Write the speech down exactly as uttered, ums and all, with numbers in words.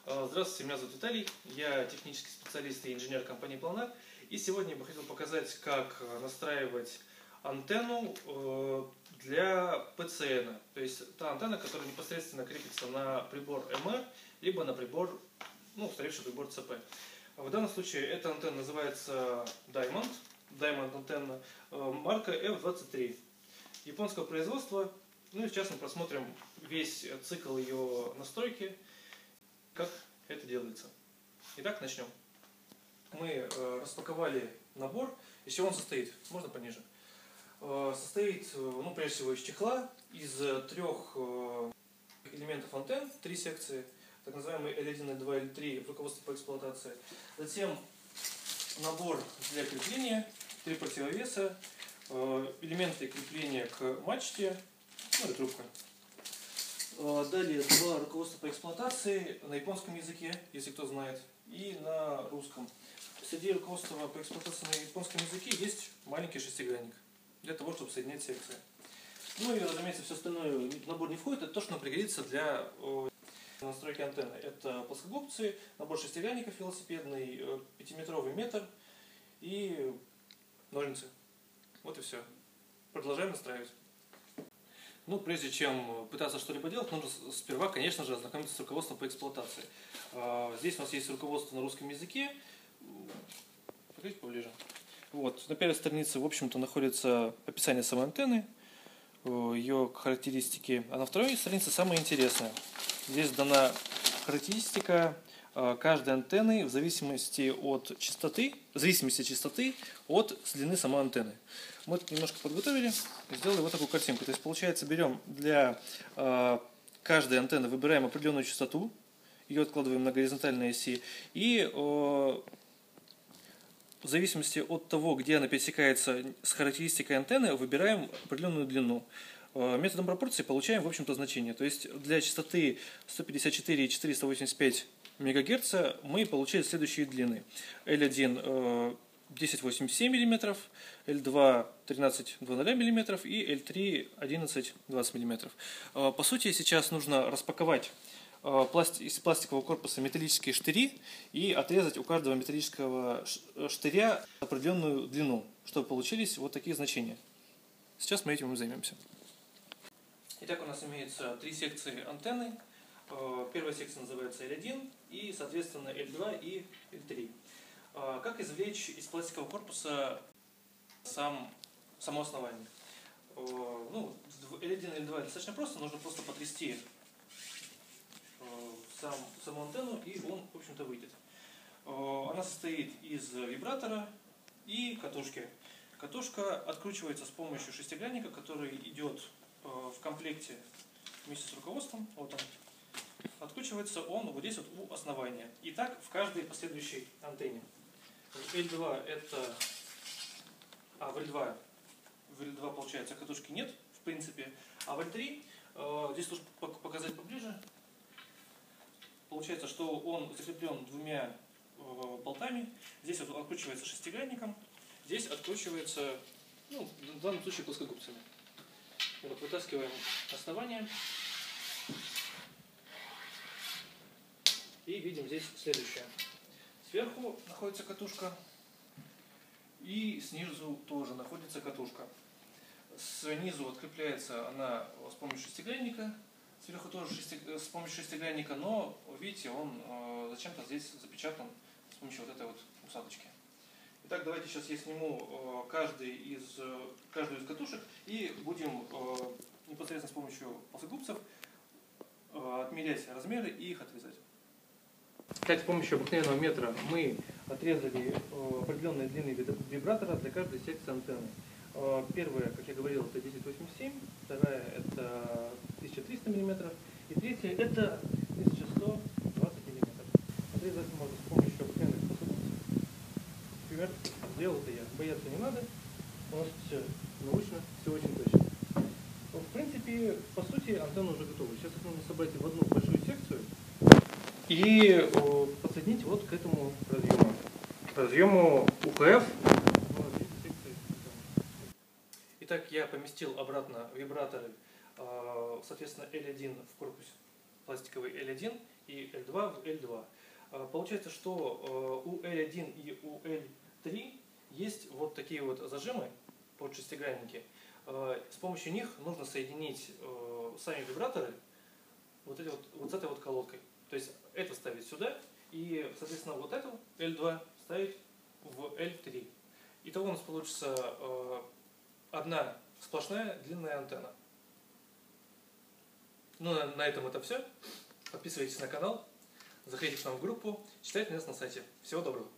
Здравствуйте, меня зовут Виталий, я технический специалист и инженер компании Planar. И сегодня я бы хотел показать, как настраивать антенну для пэ цэ эн. То есть та антенна, которая непосредственно крепится на прибор эм эр, либо на прибор, ну, устаревший прибор цэ пэ. В данном случае эта антенна называется Diamond, Diamond антенна, марка эф двадцать три. Японского производства. Ну и сейчас мы просмотрим весь цикл ее настройки, как это делается. Итак, начнем. Мы э, распаковали набор. Из чего он состоит? Можно пониже? Э, состоит, ну, прежде всего, из чехла, из трех э, элементов антенн, три секции, так называемые эл один, эл два, эл три, руководство по эксплуатации. Затем набор для крепления, три противовеса, э, элементы крепления к мачте, ну и трубка. Далее два руководства по эксплуатации на японском языке, если кто знает, и на русском. Среди руководства по эксплуатации на японском языке есть маленький шестигранник для того, чтобы соединять секции. Ну и, разумеется, все остальное в набор не входит. Это то, что нам пригодится для настройки антенны. Это плоскогубцы, набор шестигранников велосипедный, пятиметровый метр и ножницы. Вот и все. Продолжаем настраивать. Ну, прежде чем пытаться что-либо делать, нужно сперва, конечно же, ознакомиться с руководством по эксплуатации. Здесь у нас есть руководство на русском языке. Покажите поближе. Вот. На первой странице, в общем-то, находится описание самой антенны, ее характеристики. А на второй странице самое интересное. Здесь дана характеристика каждой антенны в зависимости от частоты, в зависимости от частоты от длины самой антенны. Мы тут немножко подготовили и сделали вот такую картинку. То есть, получается, берем для э, каждой антенны, выбираем определенную частоту, ее откладываем на горизонтальной оси, и э, в зависимости от того, где она пересекается с характеристикой антенны, выбираем определенную длину. Э, методом пропорции получаем, в общем-то, значение. То есть, для частоты сто пятьдесят четыре и четыреста восемьдесят пять мегагерца мы получили следующие длины. эл один э, десять целых восемьдесят семь миллиметров, эл два тринадцать целых двадцать миллиметров и эл три одиннадцать целых двадцать миллиметров. По сути, сейчас нужно распаковать из пластикового корпуса металлические штыри и отрезать у каждого металлического штыря определенную длину, чтобы получились вот такие значения. Сейчас мы этим и займемся. Итак, у нас имеется три секции антенны. Первая секция называется эл один и, соответственно, эл два и эл три. Как извлечь из пластикового корпуса сам, само основание? Ну, эл один и эл два достаточно просто, нужно просто потрясти сам, саму антенну, и он, в общем-то, выйдет. Она состоит из вибратора и катушки. Катушка откручивается с помощью шестигранника, который идет в комплекте вместе с руководством. Вот он. Откручивается он вот здесь вот у основания. И так в каждой последующей антенне. эл два это... А, в эл два, в эл два, получается, катушки нет, в принципе. А в эл три, э, здесь нужно показать поближе. Получается, что он закреплен двумя э, болтами. Здесь вот откручивается шестигранником. Здесь откручивается, ну, в данном случае, плоскогубцами. Вот, вытаскиваем основание. И видим здесь следующее. Сверху находится катушка, и снизу тоже находится катушка. Снизу открепляется она с помощью шестигранника, сверху тоже шести, с помощью шестигранника, но, видите, он э, зачем-то здесь запечатан с помощью вот этой вот усадочки. Итак, давайте сейчас я сниму э, каждый из, э, каждую из катушек и будем э, непосредственно с помощью плоскогубцев э, отмерять размеры и их отрезать. С помощью обыкновенного метра мы отрезали э, определенные длины вибратора для каждой секции антенны. Э, первая, как я говорил, это десять целых восемьдесят семь, вторая это тысяча триста миллиметров и третья это тысяча сто двадцать миллиметров. Отрезать можно с помощью обыкновенных способов. Например, сделал это я. Бояться не надо, у нас все научно, все очень точно. Но, в принципе, по сути, антенна уже готова. Сейчас их нужно собрать в одну большую секцию и подсоединить вот к этому разъему, разъему у пэ эф. Итак, я поместил обратно вибраторы, соответственно, эл один в корпус пластиковый эл один и эл два в эл два. Получается, что у эл один и у эл три есть вот такие вот зажимы под шестигранники. С помощью них нужно соединить сами вибраторы вот, эти вот, вот с этой вот колодкой. То есть это ставить сюда и, соответственно, вот эту эл два ставить в эл три. Итого у нас получится одна сплошная длинная антенна. Ну, на, на этом это все. Подписывайтесь на канал, заходите к нам в группу, читайте нас на сайте. Всего доброго.